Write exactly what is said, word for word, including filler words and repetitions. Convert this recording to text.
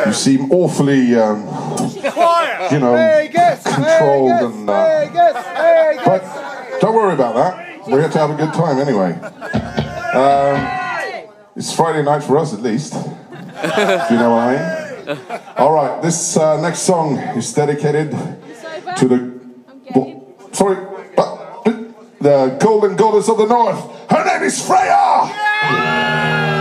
You seem awfully, um, you know, controlled and... Uh, but don't worry about that. We're here to have a good time anyway. Um, it's Friday night for us, at least. Do you know what I mean? All right, this uh, next song is dedicated to the... Well, sorry, but the golden goddess of the north. Her name is Freya!